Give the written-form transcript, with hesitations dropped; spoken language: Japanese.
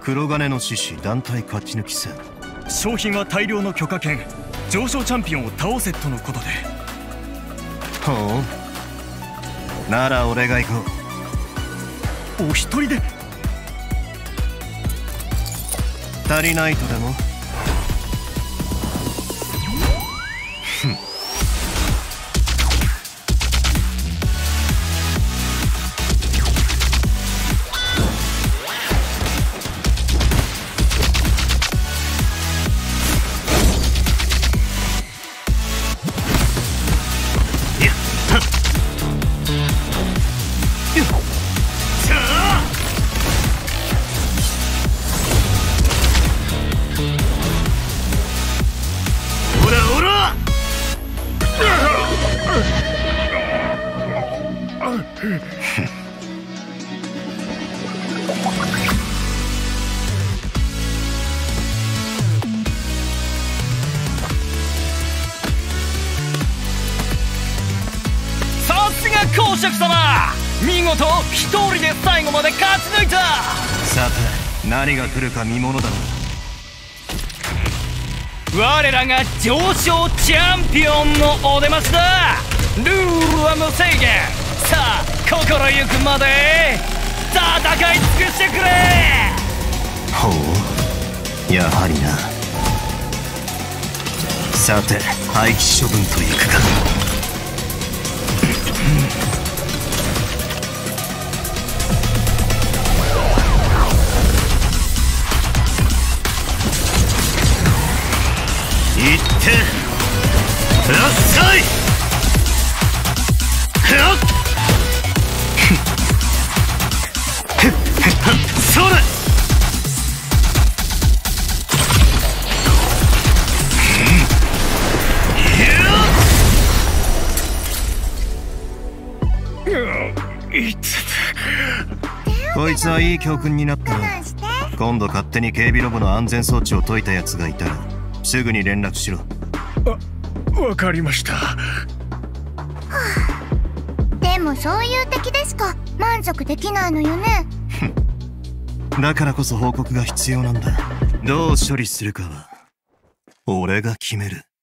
黒金の獅子団体勝ち抜き戦。 商品は大量の許可券、上昇チャンピオンを倒せとのことで。 ほう、なら俺が行こお一人で？ 足りないとでも？ふん。 公爵様、見事一人で最後まで勝ち抜いた。 さて何が来るか見ものだな。 我らが上昇チャンピオンのお出ましだ。ルールは無制限。さあ心ゆくまで戦い尽くしてくれ。 ほう、やはりな。さて廃棄処分といくか。いってらっしゃい。それ。こいつはいい教訓になったな。今度勝手に警備ロボの安全装置を解いたやつがいたらすぐに連絡しろ。 わかりました。 でもそういう敵でしか満足できないのよね。 だからこそ報告が必要なんだ。どう処理するかは俺が決める。